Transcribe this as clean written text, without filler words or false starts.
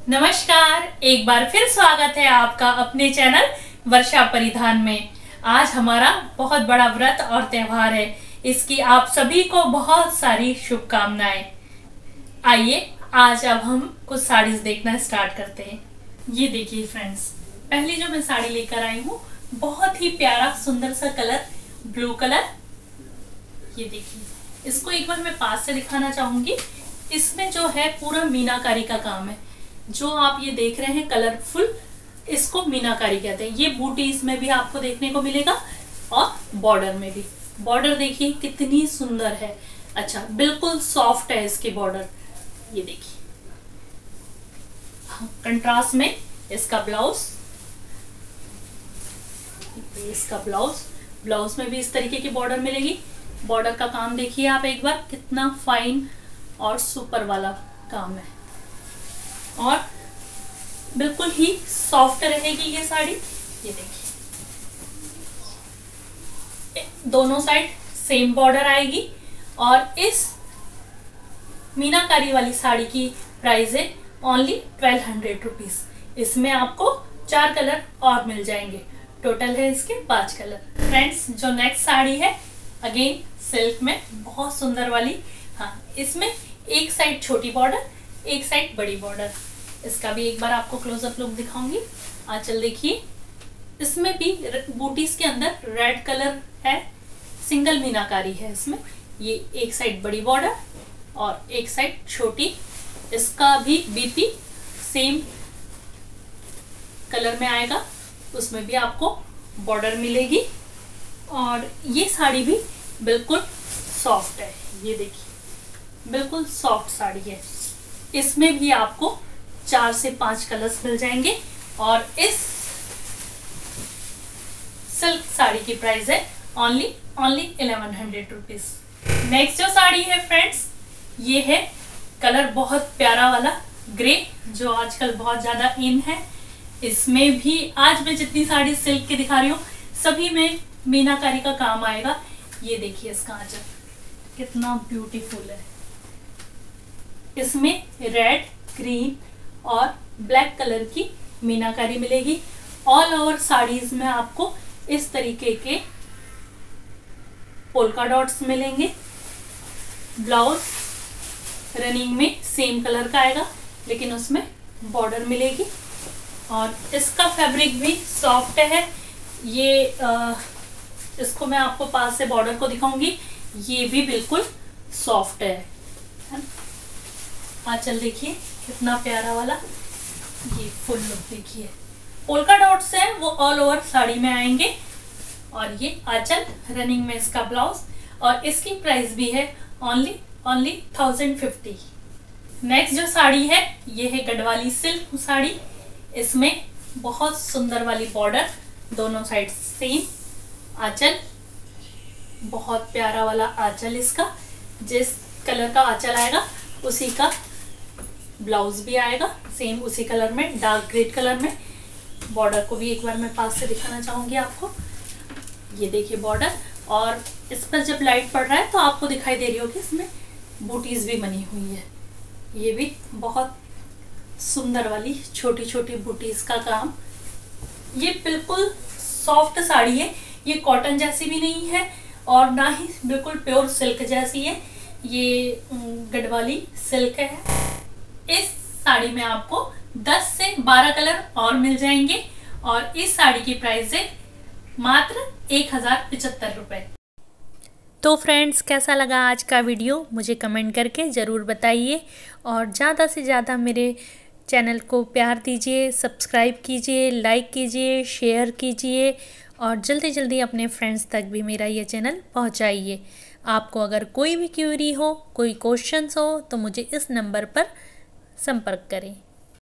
नमस्कार, एक बार फिर स्वागत है आपका अपने चैनल वर्षा परिधान में। आज हमारा बहुत बड़ा व्रत और त्योहार है, इसकी आप सभी को बहुत सारी शुभकामनाएं। आइए आज अब हम कुछ साड़ीज देखना स्टार्ट करते हैं। ये देखिए फ्रेंड्स, पहली जो मैं साड़ी लेकर आई हूँ बहुत ही प्यारा सुंदर सा कलर, ब्लू कलर। ये देखिए, इसको एक बार मैं पास से दिखाना चाहूंगी। इसमें जो है पूरा मीनाकारी का काम है। जो आप ये देख रहे हैं कलरफुल, इसको मीनाकारी कहते हैं। ये बूटी इसमें भी आपको देखने को मिलेगा और बॉर्डर में भी। बॉर्डर देखिए कितनी सुंदर है। अच्छा, बिल्कुल सॉफ्ट है इसकी बॉर्डर। ये देखिए, कंट्रास्ट में इसका ब्लाउज, इसका ब्लाउज में भी इस तरीके की बॉर्डर मिलेगी। बॉर्डर का काम देखिए आप एक बार, कितना फाइन और सुपर वाला काम है और बिल्कुल ही सॉफ्ट रहेगी ये साड़ी। ये देखिए, दोनों साइड सेम बॉर्डर आएगी और इस मीनाकारी वाली साड़ी की प्राइस है ओनली 1200 रुपीज। इसमें आपको 4 कलर और मिल जाएंगे। टोटल है इसके 5 कलर। फ्रेंड्स, जो नेक्स्ट साड़ी है अगेन सिल्क में, बहुत सुंदर वाली। हाँ, इसमें एक साइड छोटी बॉर्डर, एक साइड बड़ी बॉर्डर। इसका भी एक बार आपको क्लोजअप लुक दिखाऊंगी। आंचल देखिए, इसमें भी बूटीज के अंदर रेड कलर है, सिंगल मीनाकारी है इसमें। ये एक साइड बड़ी बॉर्डर और एक साइड छोटी। इसका भी बीपी सेम कलर में आएगा, उसमें भी आपको बॉर्डर मिलेगी। और ये साड़ी भी बिल्कुल सॉफ्ट है। ये देखिए, बिल्कुल सॉफ्ट साड़ी है। इसमें भी आपको 4 से 5 कलर्स मिल जाएंगे और इस सिल्क साड़ी की प्राइस है ओनली 1100 रुपीज। नेक्स्ट जो साड़ी है फ्रेंड्स, ये है कलर बहुत प्यारा वाला ग्रे, जो आजकल बहुत ज्यादा इन है। इसमें भी आज मैं जितनी साड़ी सिल्क की दिखा रही हूँ सभी में मीनाकारी का काम आएगा। ये देखिए, इसका आंचल कितना ब्यूटीफुल है। इसमें रेड, ग्रीन और ब्लैक कलर की मीनाकारी मिलेगी। ऑल ओवर साड़ीज में आपको इस तरीके के पोल्का डॉट्स मिलेंगे। ब्लाउज रनिंग में सेम कलर का आएगा, लेकिन उसमें बॉर्डर मिलेगी और इसका फैब्रिक भी सॉफ्ट है। ये इसको मैं आपको पास से बॉर्डर को दिखाऊंगी। ये भी बिल्कुल सॉफ्ट है। आंचल देखिए कितना प्यारा वाला, ये फुल लुक देखिए। पोल्का डॉट्स हैं वो ऑल ओवर साड़ी में आएंगे और ये आंचल, रनिंग में इसका ब्लाउज और इसकी प्राइस भी है ओनली 1050। नेक्स्ट जो साड़ी है ये है गढ़वाली सिल्क साड़ी। इसमें बहुत सुंदर वाली बॉर्डर, दोनों साइड सेम। आंचल बहुत प्यारा वाला आंचल, इसका जिस कलर का आंचल आएगा उसी का ब्लाउज भी आएगा, सेम उसी कलर में, डार्क ग्रे कलर में। बॉर्डर को भी एक बार मैं पास से दिखाना चाहूंगी आपको। ये देखिए बॉर्डर, और इस पर जब लाइट पड़ रहा है तो आपको दिखाई दे रही होगी इसमें बूटीज भी बनी हुई है। ये भी बहुत सुंदर वाली छोटी छोटी बूटीज का काम। ये बिल्कुल सॉफ्ट साड़ी है, ये कॉटन जैसी भी नहीं है और ना ही बिल्कुल प्योर सिल्क जैसी है। ये गढ़वाली सिल्क है। इस साड़ी में आपको 10 से 12 कलर और मिल जाएंगे और इस साड़ी की प्राइस है मात्र 1075 रुपए। तो फ्रेंड्स, कैसा लगा आज का वीडियो मुझे कमेंट करके ज़रूर बताइए और ज़्यादा से ज़्यादा मेरे चैनल को प्यार दीजिए, सब्सक्राइब कीजिए, लाइक कीजिए, शेयर कीजिए और जल्दी जल्दी अपने फ्रेंड्स तक भी मेरा ये चैनल पहुंचाइए। आपको अगर कोई भी क्वेरी हो, कोई क्वेश्चंस हो तो मुझे इस नंबर पर संपर्क करें।